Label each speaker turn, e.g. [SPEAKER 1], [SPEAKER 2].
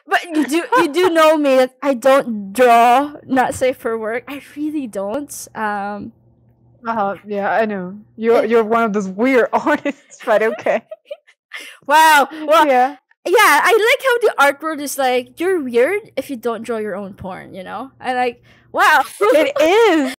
[SPEAKER 1] But you do know me that I don't draw, not safe for work. I really don't.
[SPEAKER 2] Yeah, I know.
[SPEAKER 1] It,
[SPEAKER 2] You're one of those weird artists, but okay.
[SPEAKER 1] wow. Well,
[SPEAKER 2] Yeah.
[SPEAKER 1] yeah, I like how the art world is like, you're weird if you don't draw your own porn, I like, wow.
[SPEAKER 2] It is.